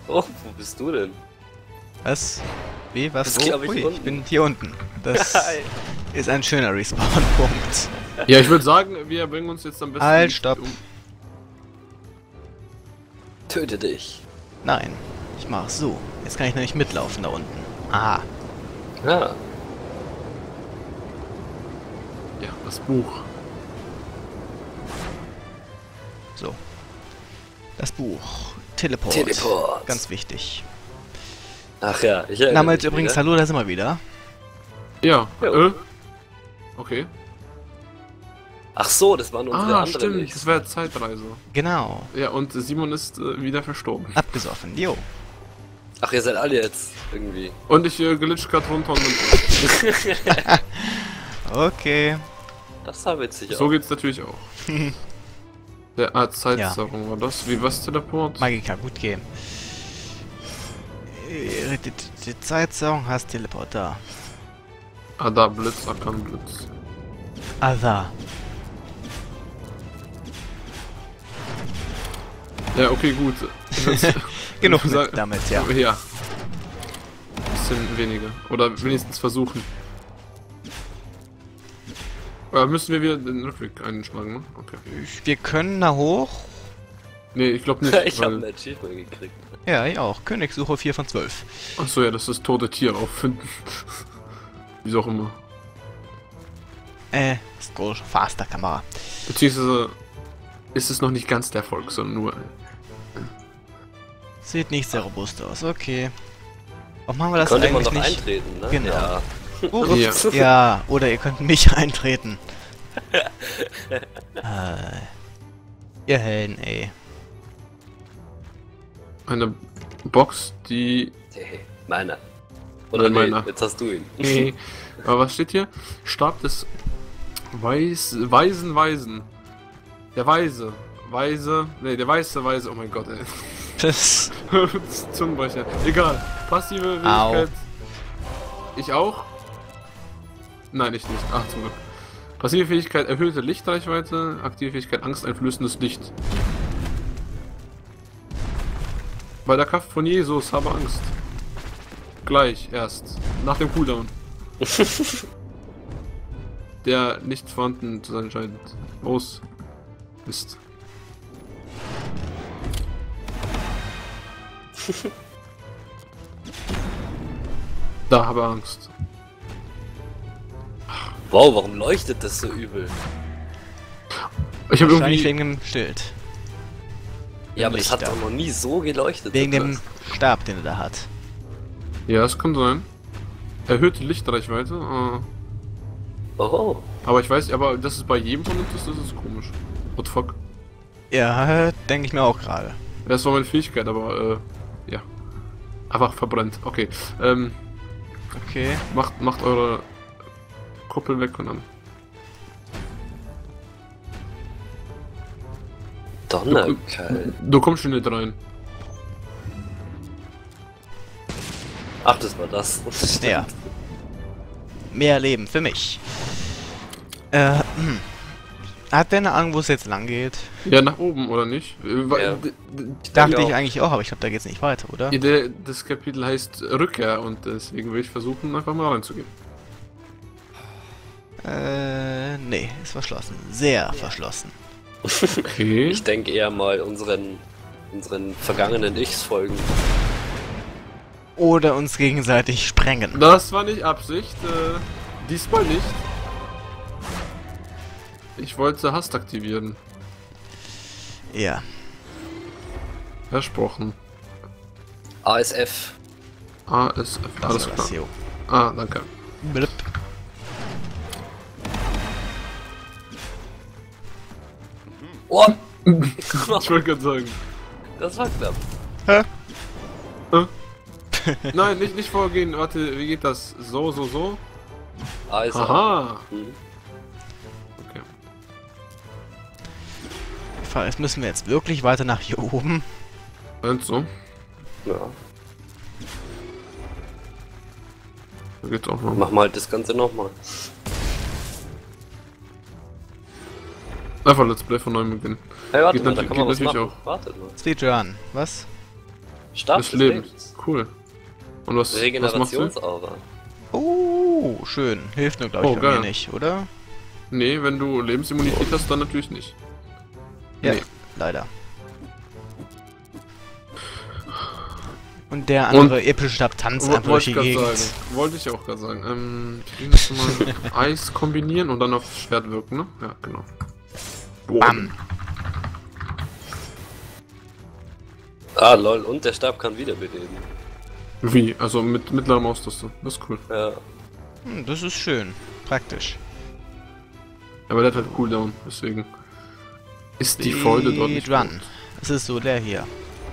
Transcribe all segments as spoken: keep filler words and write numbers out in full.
Oh, wo bist du denn? Was? Wie? Was? Das Wo? glaub ich Ui, unten. ich bin hier unten. Das ist ein schöner Respawn-Punkt. Ja, ich würde sagen, wir bringen uns jetzt am besten... Halt, stopp. Um Töte dich. Nein, ich mach so. Jetzt kann ich nämlich mitlaufen da unten. Aha. Ja. ja, das Buch. So. Das Buch. Teleport. Teleport. Ganz wichtig. Ach ja, ich erinnere Damals mich übrigens, wieder. hallo, da sind wir wieder. Ja, Jo. äh? Okay. Ach so, das waren unsere Ah, anderen stimmt, Ichs. das wäre Zeitreise. Genau. Ja, und Simon ist äh, wieder verstorben. Abgesoffen. Jo. Ach, ihr seid alle jetzt irgendwie. Und ich äh, glitsch grad runter und Okay. Das sah witzig so aus. geht's natürlich auch. Der Art Zeitsaugung war das. Wie was Teleport? Magika, gut gehen. Äh, Die, die, die Zeitsaugung hast Teleport da. Ah, da Blitz, Akan Blitz. Ah, da. Ja, okay, gut. Das- Genug ich sag- mit damit, ja. Ja. Bisschen weniger. Oder wenigstens versuchen. Äh, müssen wir wieder den Rückweg einschlagen, ne? Okay. Wir können da hoch. Nee, ich glaube nicht. Ich habe weil... ein Achievement gekriegt. Ja, ich auch. Königssuche vier von zwölf. Achso, ja, das ist tote Tier auffinden. Wie auch immer. Äh, Scroll faster Kamera. Beziehungsweise ist es noch nicht ganz der Erfolg, sondern nur. Sieht nicht sehr robust aus. Okay. Warum haben wir das Konnte man eigentlich doch nicht? eintreten, ne? Genau. Ja. Ups. Ja. Ja, oder ihr könnt mich eintreten. äh, ihr Helden, ey. Eine Box, die. Hey, meiner. Oder Nein, nee, meiner. jetzt hast du ihn. Nee. Aber was steht hier? Stab des Weiß. Weisen Weisen. Der Weise. Weise. Nee, der weiße Weise. Oh mein Gott, ey. Das, Zungenbrecher. Egal. Passive Au. Fähigkeit. Ich auch? Nein, ich nicht. Ach, zum Glück. Passive Fähigkeit, erhöhte Lichtreichweite. Aktive Fähigkeit, angsteinflößendes Licht. Bei der Kraft von Jesus habe Angst. Gleich, erst. Nach dem Cooldown. Der nicht vorhanden zu sein scheint. Aus ist. Da habe Angst. Wow, warum leuchtet das so übel? Ich habe wahrscheinlich irgendwie. wegen dem Schild. Ja, aber das hat Lichter. doch noch nie so geleuchtet. Wegen oder? dem Stab, den er da hat. Ja, es kann sein. Erhöhte Lichtreichweite. ah. Oh. Aber ich weiß, aber das ist bei jedem von uns, das ist komisch. What the fuck? Ja, denke ich mir auch gerade. Das war meine Fähigkeit, aber äh, ja. Einfach verbrennt. Okay. Ähm, Okay. macht, macht eure Kuppel weg und dann. Donnerkeil. Du kommst schon nicht rein. Ach, das war das. Stimmt. Ja. Mehr Leben für mich. Äh, hm. Hat der eine Ahnung, wo es jetzt lang geht? Ja, nach oben, oder nicht? Äh, weil- Ja. d- d- Dachte Ja. ich eigentlich auch, aber ich glaube, da geht's nicht weiter, oder? Ja, der, das Kapitel heißt Rückkehr und deswegen will ich versuchen, einfach mal reinzugehen. Äh, nee, ist verschlossen. Sehr verschlossen. Okay. Ich denke eher mal unseren, unseren vergangenen Ichs folgen. Oder uns gegenseitig sprengen. Das war nicht Absicht. Äh, diesmal nicht. Ich wollte Hast aktivieren. Ja. Versprochen. A S F. A S F. Das Alles war klar. das, jo. Ah, danke. Blip. Oh! Ich wollte gerade sagen. Das war knapp. Hä? Nein, nicht, nicht vorgehen. Warte, wie geht das? So, so, so. A S F. Aha. Mhm. Okay. Die Frage ist, müssen wir jetzt wirklich weiter nach hier oben? Und so. Ja. Da geht's auch noch. Machen wir halt das Ganze nochmal. Einfach Let's Play von neuem beginnen. Hey, warte Geht mal, da natürlich- kann man geht was natürlich machen. auch. Wartet mal. Speedrun. Was? Stab Des Lebens. Cool. Und was, was machst du? Regenerationsaura. Oh, schön. Hilft nur, glaube ich, Oh, bei geil. mir nicht, oder? Nee, wenn du Lebensimmunität hast, dann natürlich nicht. Ja, Nee. leider. Und der andere epische Stab tanzt Wo- einfach durch Wollte die ich gerade Gegend. sagen. Wollte ich auch gerade sagen. Ähm, ich muss mal Eis kombinieren und dann auf Schwert wirken, ne? Ja, genau. Bam. Ah, lol, und der Stab kann wiederbeleben. Wie? Also mit mittlerer Maustaste. Das ist cool. Ja. Hm, das ist schön. Praktisch. Aber der hat halt Cooldown, deswegen ist die Freude dort nicht Run. groß. Es ist so der hier.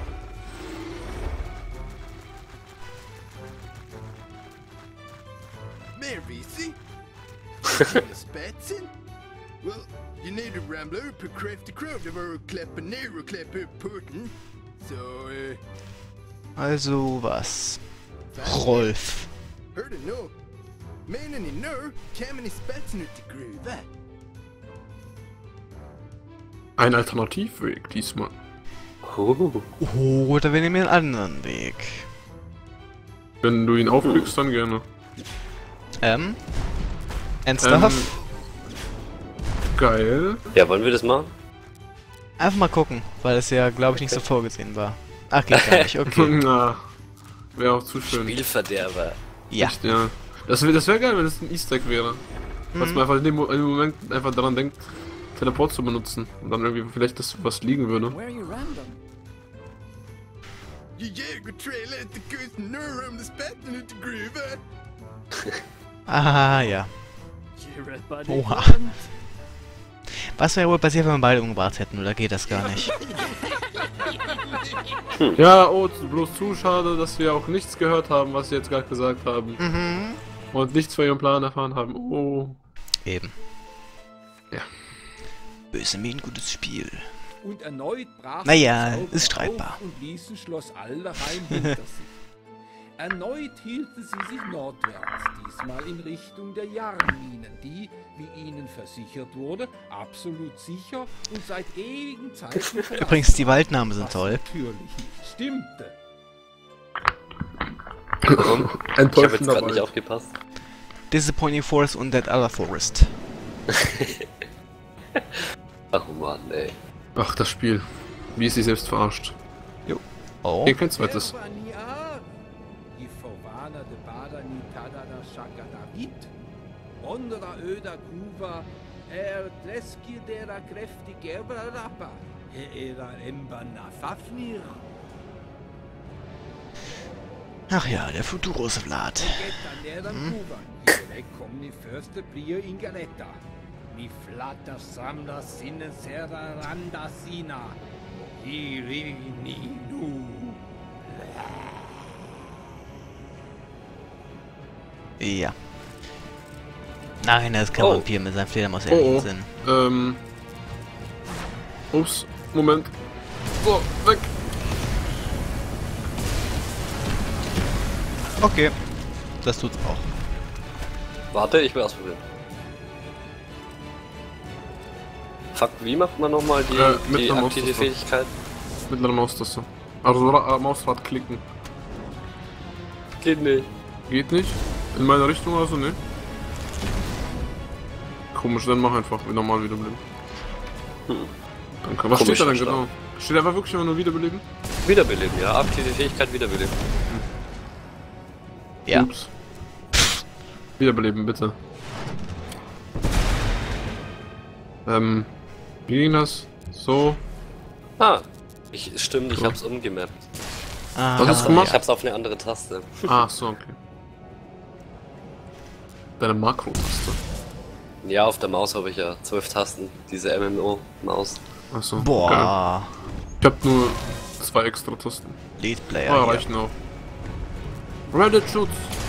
Mer visig? Spetsen? Well, you need to ramble upp på crafty crowd över och kläppa ner och kläppa upp porten. Så, eh, Also was? Rolf. hör du nu? Menar ni nu kommer ni spetsen ut i gruvan? Ein Alternativweg diesmal. Oh. Oder wir nehmen einen anderen Weg. Wenn du ihn aufklickst, dann gerne. Ähm? Ernsthaft? Ähm, geil. Ja, wollen wir das machen? Einfach mal gucken, weil es ja, glaube ich, nicht so vorgesehen war. Ach, geht gar nicht, okay. Na, wäre auch zu schön. Spielverderber. Ja. Echt, ja. Das wäre das wär geil, wenn es ein Easter Egg wäre. Dass Mhm. man einfach in dem, Mo- in dem Moment einfach daran denkt, Teleport zu benutzen. Und dann irgendwie vielleicht das was liegen würde. Where are you random? You jäger trailer inte kusten nu om det spetsen ut i gruvan. Ah, ja. You're a buddy. Oha. friend. Was wäre wohl passiert, wenn wir beide umgebracht hätten, oder geht das gar nicht? Ja, oh, bloß zu schade, dass wir auch nichts gehört haben, was sie jetzt gerade gesagt haben. Mhm. Und nichts von ihrem Plan erfahren haben. Oh. Eben. Ja. Böse Mähen, gutes Spiel. Und erneut brach Naja, die Zauberer ist streitbar. auf und ließen Schloss Alderheim hinter sich. Erneut hielten sie sich nordwärts, diesmal in Richtung der Jarnminen, die, wie ihnen versichert wurde, absolut sicher und seit ewigen Zeiten verlassen Übrigens, die Waldnamen sind was toll. natürlich nicht stimmte. Warum? Ich habe jetzt Enttäuschender gerade nicht Wald. aufgepasst. Disappointing Forest und That Other Forest. Ach Mann, ey. Ach, das Spiel. Wie es sich selbst verarscht. Oh. Hier kein zweites. Ervaniar, die Fovana de Badani Tadana Shaka David, Bondra Öda Kuva, er Tleski dera Kräfti Gerber Rappa, era Embana Fafnir, Ach ja, der Futurosvlat. Getta nera Kuva, hier kommen die Förste Prier in Galetta, mi Flatter Samla Sinne Serra Randa Sina, Irini Nu. Ja. Nein, er ist kein Oh. Vampir mit seinem Fledermaus Oh, ähnlichen oh. Sinn. Ähm. Ups, Moment. So, weg. Okay. Das tut's auch. Warte, ich will ausprobieren. Fuck, wie macht man nochmal die, Äh, mit die der aktive Maustaste. Fähigkeit? Mittlere Maustaste. Also Ra äh, Mausrad klicken. Geht nicht. Geht nicht? In meine Richtung oder so, ne? Komisch, dann mach einfach wie normal wiederbeleben. Hm. Danke. Was Komisch steht da denn verstanden. genau? Steht einfach wirklich immer nur wiederbeleben? Wiederbeleben, ja. Aktive Fähigkeit wiederbeleben. Ja. Ups. Wiederbeleben, bitte. Ähm, wie ging das? So. Ah, ich, stimmt, ich So. hab's umgemappt. Ah, Was hast du gemacht? Ich hab's auf eine andere Taste. Ah, so, okay. Deine Makro-Taste. Ja, auf der Maus habe ich ja zwölf Tasten. Diese M M O-Maus. Achso. Geil. Boah. Ich hab nur zwei extra Tasten. Lead Ah, Player. hier. reichen auch. Reddit-Schutz.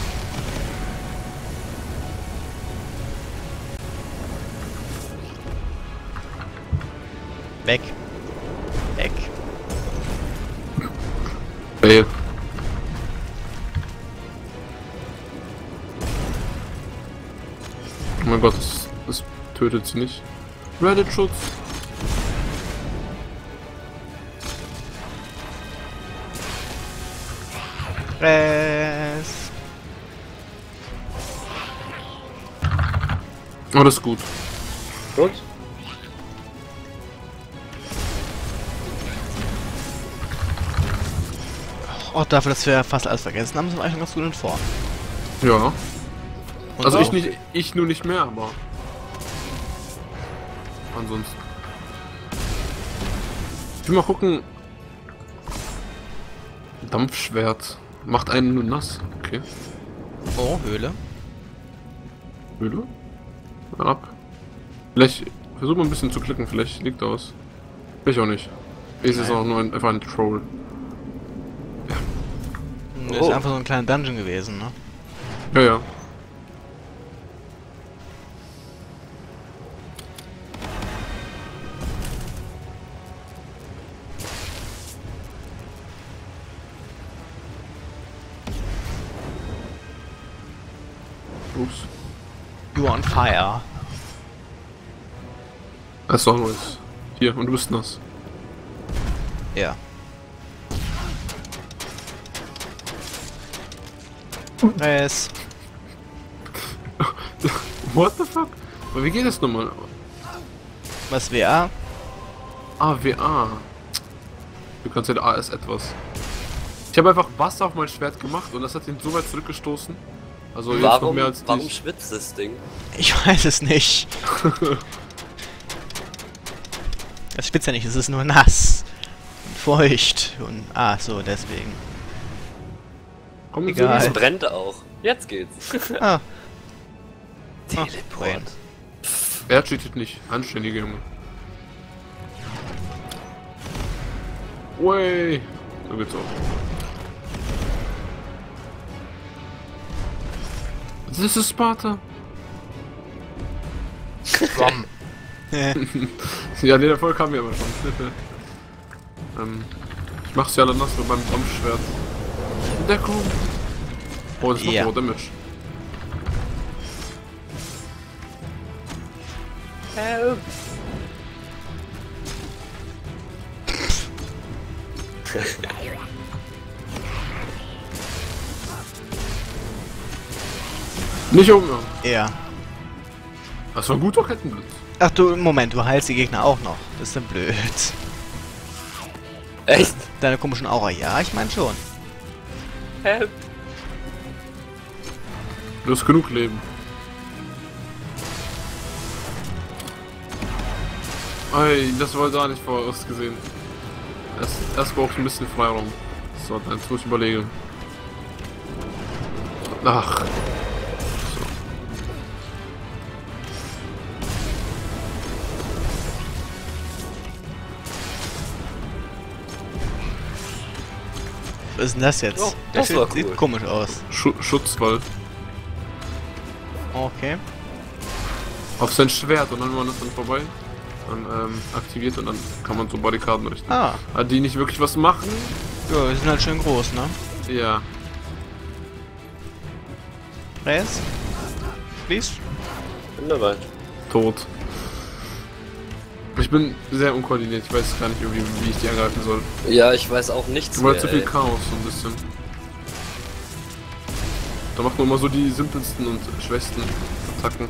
Weg. Weg. Fail. Oh mein Gott, das, das tötet sie nicht. Reddit-Schutz. Press. Oh, das ist gut. Gut. Oh, dafür, dass wir fast alles vergessen haben, sind wir eigentlich ganz gut in Form. Ja. Und Also so. ich nicht, ich nur nicht mehr, aber ansonsten. Ich will mal gucken. Dampfschwert. Macht einen nur nass. Okay. Oh, Höhle. Höhle? Mal ab. Vielleicht versuch mal ein bisschen zu klicken, vielleicht liegt da was. Vielleicht auch nicht. Ist es Nein. auch nur ein, einfach ein Troll. Das Oh. ist einfach so ein kleiner Dungeon gewesen, ne? Ja, ja. Ups. You on fire. As always. Hier, und du bist nass. Ja. Press. What the fuck? Aber wie geht das nochmal? Was W A? Ah, W A. Du kannst ja A ist etwas. Ich habe einfach Wasser auf mein Schwert gemacht und das hat ihn so weit zurückgestoßen. Also jetzt noch Warum, mehr als warum dich. schwitzt das Ding? Ich weiß es nicht. Das spitzt ja nicht, es ist nur nass. Und feucht. Und ah, so, deswegen. Komm, Egal. Es brennt auch. Jetzt geht's. Ah. Teleport. Er cheatet nicht. Anständige Junge. Way. So geht's auch. Das ist Sparta. Rom. Ja, nee, der Erfolg kam mir aber schon. ähm, ich mach's ja alle nass mit meinem Dampfschwert. Deckung. Oh, das macht Ja. aber Damage. Help. Nicht um. Ja. Das war ein guter Kettenblitz. Ach du, Moment, du heilst die Gegner auch noch. Das ist denn blöd. Echt? Deine komischen Aura, ja, ich meine schon. Help. Du hast genug Leben. Ey, das war da nicht vorausgesehen. Erst, erst brauche ich ein bisschen Freiraum. So, dann muss ich überlegen. Ach. Was ist denn das jetzt? Oh, Der das Schild war sieht cool. komisch aus. Schu Schutzwall. Okay. Auf sein Schwert und dann, wenn man das dann vorbei dann ähm, aktiviert und dann kann man so Barrikaden richten. Ah. Aber die nicht wirklich was machen. Ja, die sind halt schön groß, ne? Ja. Press. Please. Bin dabei. Tot. Ich bin sehr unkoordiniert, ich weiß gar nicht irgendwie, wie ich die angreifen soll. Ja, ich weiß auch nichts Du war mehr, zu viel ey. Chaos, so ein bisschen. Da macht man immer so die simpelsten und schwächsten Attacken.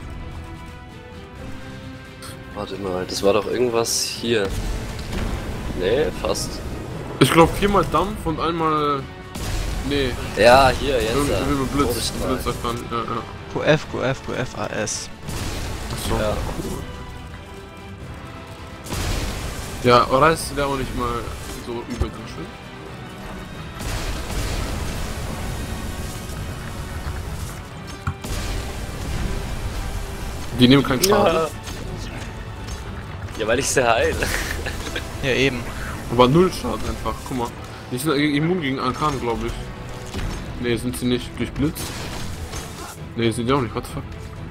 Warte mal, das war doch irgendwas hier. Nee, fast. Ich glaube viermal Dampf und einmal. Nee, Ja, hier, jetzt. irgendwie da. irgendwie Blitz. Todesstrahl. Blitz kann. Ja, ja. Q F, Q F, Q F, A S. Achso. Ja. Ja, Reis wäre auch nicht mal so übel drin schön. Die nehmen keinen Schaden. Ja. Ja, weil ich sehr heil. Ja, eben. Aber null Schaden einfach, guck mal. Die sind immun gegen Arkan, glaube ich. Ne, sind sie nicht. Durch Blitz? Ne, sind die auch nicht. What the fuck?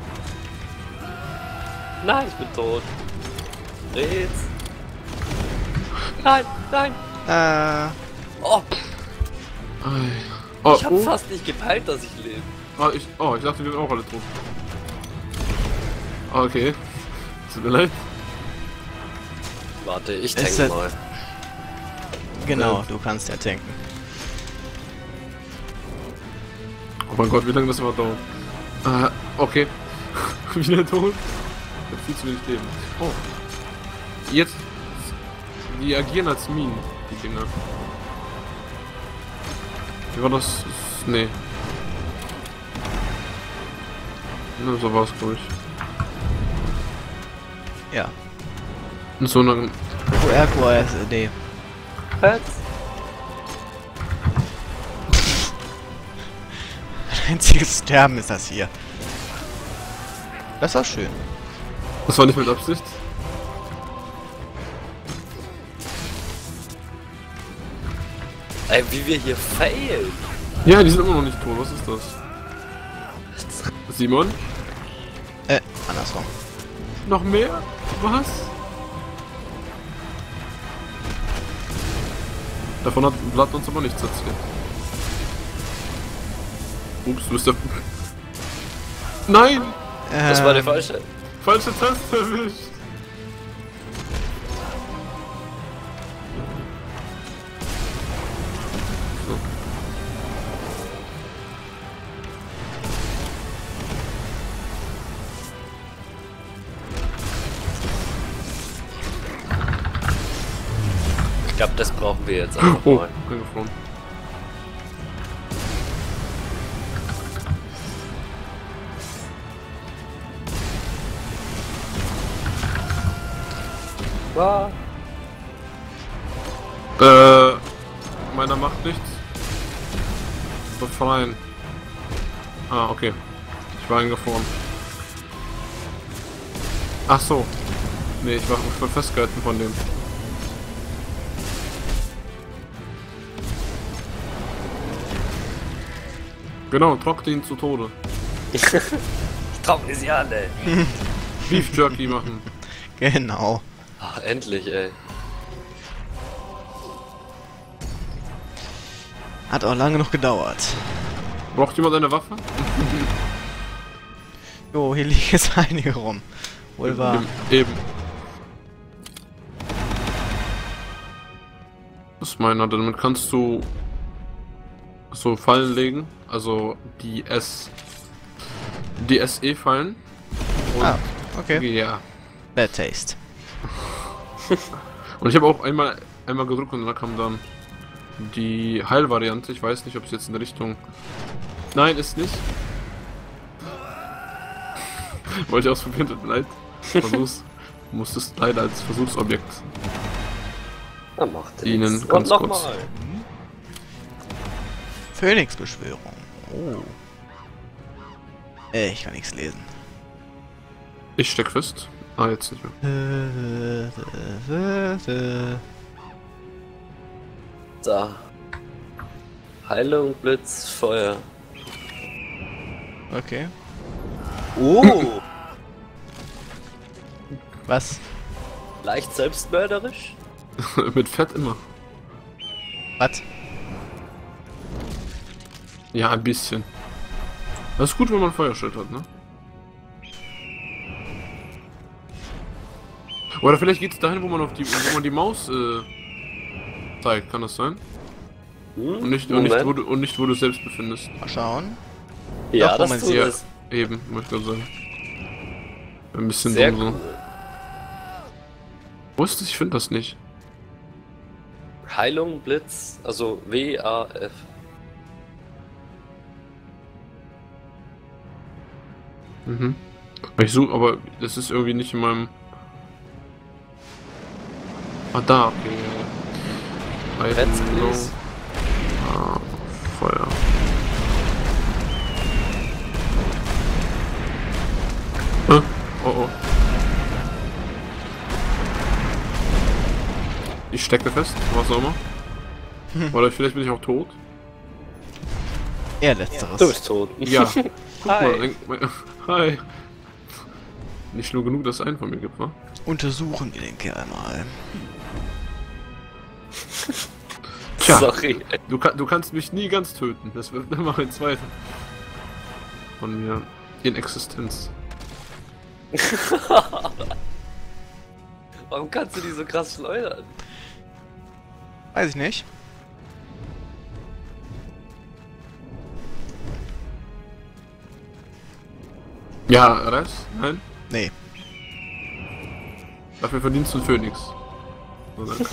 Nein, ich bin tot. Red. Nein, nein. Äh. Oh, Ei. Oh, ich hab oh. fast nicht gepeilt, dass ich lebe. Ah, ich, oh, ich dachte, die sind auch alle tot. Ah, okay. Tut mir leid. Warte, ich Es tank ist- mal. Genau, Ja. du kannst ja tanken. Oh mein Gott, wie lange das war dauert. Äh, okay. Wieder tot. Ich hab viel zu wenig Leben. Oh. Jetzt. Die agieren als Minen, die Dinger. Wie war das? Nee. Na, so war's, glaube ich. Ja. Und so eine. Q R Q R S D. Was? Einziges Sterben ist das hier. Das war schön. Das war nicht mit Absicht. Ey, wie wir hier failen. Ja, die sind immer noch nicht tot. Was ist das? Simon? Äh, andersrum. Noch mehr? Was? Davon hat Blatt uns aber nichts erzählt. Ups, du bist der... Nein! Das war der Ähm, falsche. Falsche Taste erwischt! So. Ich glaube, das brauchen wir jetzt einfach Oh, mal. eingefroren. Ah. Äh, meiner macht nichts. Befreien. Ah, okay. Ich war eingefroren. Ach so. Nee, ich war, ich war festgehalten von dem. Genau, trockne ihn zu Tode. Ich trockne sie alle. Beef Jerky machen. genau. Ach, endlich, ey. Hat auch lange noch gedauert. Braucht jemand eine Waffe? Jo, hier liegen jetzt einige rum. Wohl wahr. Eben. Eben. Das ist meiner, damit kannst du so Fallen legen. Also die S. Die S E-Fallen. Ah, okay. Ja. Bad Taste. Und ich habe auch einmal einmal gedrückt und dann kam dann die Heilvariante. Ich weiß nicht, ob es jetzt in Richtung... Nein, ist nicht. Wollte ich ausprobieren, tut mir leid. Versuch's. Musstest leider als Versuchsobjekt Na, macht dienen. nichts. Ganz Und kurz. nochmal. Phönixbeschwörung. Oh. Äh, ich kann nichts lesen. Ich steck fest. Ah, jetzt nicht mehr. Da. Heilung, Blitz, Feuer. Okay. Oh! Was? Leicht selbstmörderisch? Mit Fett immer. Was? Ja, ein bisschen. Das ist gut, wenn man Feuerschild hat, ne? Oder vielleicht geht es dahin, wo man auf die, wo man die Maus äh, zeigt, kann das sein? Hm? Und nicht, und nicht, Moment. wo du, und nicht, wo du selbst befindest. Mal schauen. Ja, Doch, wo das man tut sie- es. Eben, möchte ich gerade sagen. Ein bisschen Sehr dumm cool. so. Wo ist das? Ich finde das nicht. Heilung, Blitz, also W A F. Mhm. Ich suche, aber das ist irgendwie nicht in meinem... Ah, da, okay. ja, ja. Let's Item, no. please. Ah, Feuer. Äh, oh oh. Ich stecke fest, was auch immer. Oder vielleicht bin ich auch tot. Eher letzteres. Du bist tot. Ja. Guck Hi. mal. ein- mein- Hi. Nicht nur genug, dass es einen von mir gibt, wa? Untersuchen wir den Kerl mal. Tja. Sorry. Du, kann, du kannst mich nie ganz töten. Das wird immer ein zweiter. Von mir. In Existenz. Warum kannst du die so krass schleudern? Weiß ich nicht. Ja, Rest? Nein? Nee. Dafür verdienst du einen Phönix. So, danke.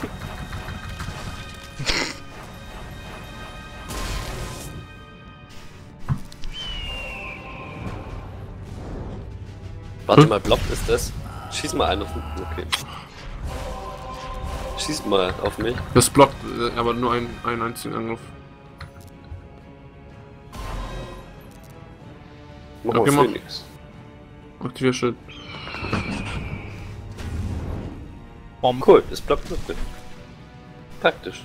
Warte Hm? mal, blockt ist das? Schieß mal einen auf mich. Okay. Schieß mal auf mich. Das blockt äh, aber nur einen, einen einzigen Angriff. Mach Okay, mal mach. Phoenix. Aktivier Schild. Bomb. Cool, das blockt wirklich. Praktisch.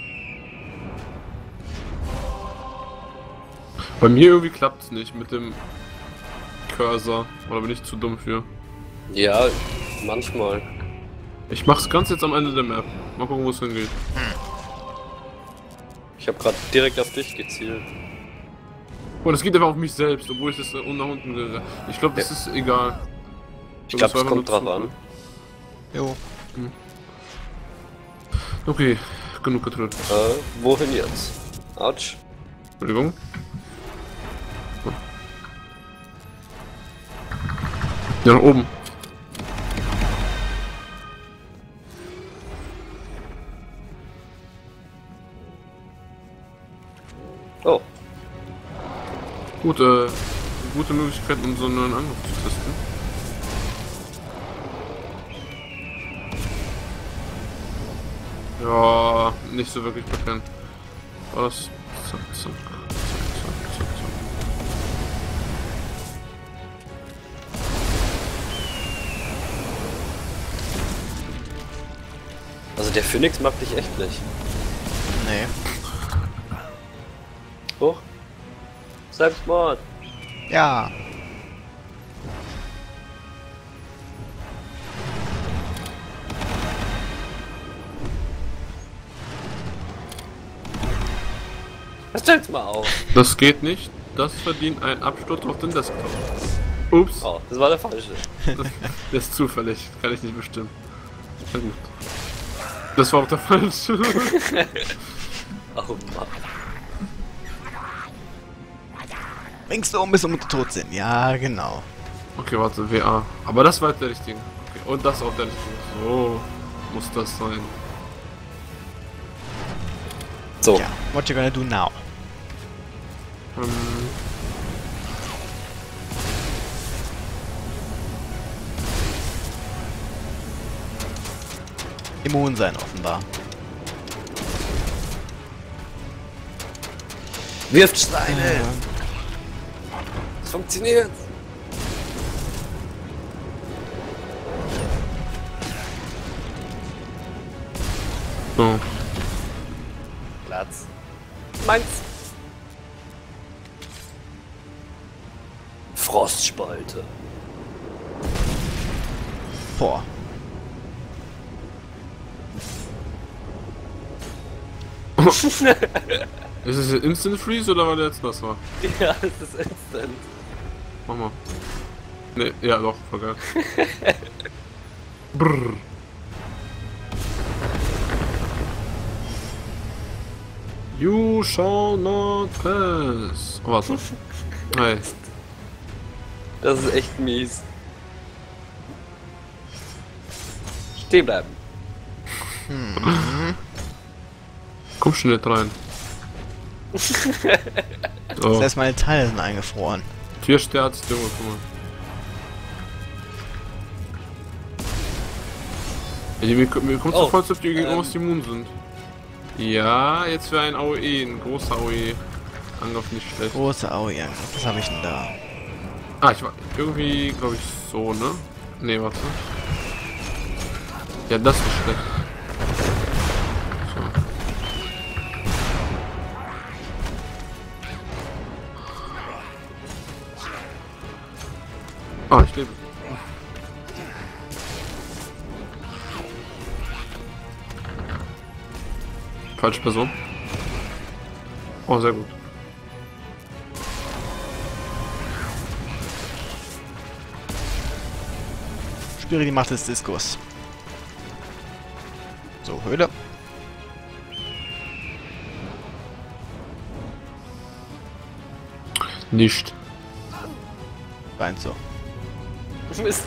Bei mir irgendwie klappt es nicht mit dem Cursor. Oder bin ich zu dumm für? Ja, manchmal. Ich mach's ganz jetzt am Ende der Map. Mal gucken, wo es hingeht. Ich habe gerade direkt auf dich gezielt. Oh, das geht einfach auf mich selbst, obwohl ich das äh, nach unten will. Ich glaube, das ist egal. Ich glaube, war es einfach kommt nur drauf an. Jo. Okay, genug getrötet. Äh, wohin jetzt? Autsch. Entschuldigung. Ja, nach oben. Oh, Gut, äh, gute Möglichkeit, um so einen neuen Angriff zu testen. Ja, nicht so wirklich bekannt. War das? Zack, zack, zack, zack, zack, zack. also der Phoenix mag dich echt nicht. Nee. Hoch. Selbstmord. Ja. Stell's mal auf. Das geht nicht. Das verdient einen Absturz auf den Desktop. Ups. Oh, das war der falsche. Das, das ist zufällig. Kann ich nicht bestimmen. Na gut. Das war auch der falsche. Oh Mann. Bringst du um, bis wir tot sind. Ja, genau. Okay, warte, W A. Aber das war der richtige. Okay, und das auch der richtige. So muss das sein. So, Ja. What you gonna do now? Ähm, Immun sein, offenbar. wirft Steine. Es funktioniert. so. Platz. Meins. Frostspalte. Boah. Ist es Instant Freeze oder war der jetzt das war? Ja, es ist instant. Mach mal. Ne, ja doch, voll geil. Brrr. You shall not pass. Oh, warte. Hey. Das ist echt mies. Stehen bleiben. Komm schon nicht rein. Das So. heißt, meine Teile sind eingefroren. Tiersterz, Junge, guck mal. Ey, mir, mir kommt so Oh, vor, als ob die gegen ähm. irgendwas immun sind. Ja, jetzt wäre ein A O E, ein großer A O E-Angriff nicht schlecht. Große Aue, was habe ich denn da? Ah, ich war irgendwie, glaube ich, so, ne? Ne, warte. Ja, das ist schlecht. So. Ah, ich lebe. Falsche Person. Oh, sehr gut. Spüre die Macht des Diskurs. So, Höhle. Nicht. Rein so. Mist.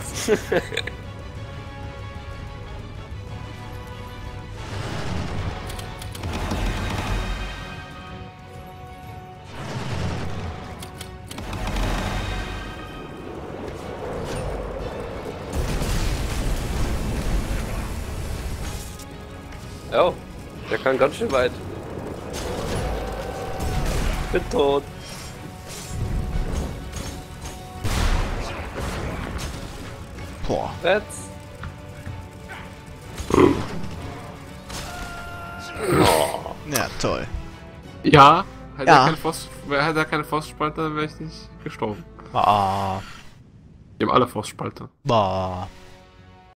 Oh, der kann ganz schön weit. Bin tot. Boah. Jetzt. Ja, toll. Ja, hätte Ja. er keine Faust, hätte er keine Faustspalter, wäre ich nicht gestorben. Bah. Die haben alle Faustspalter. Bah.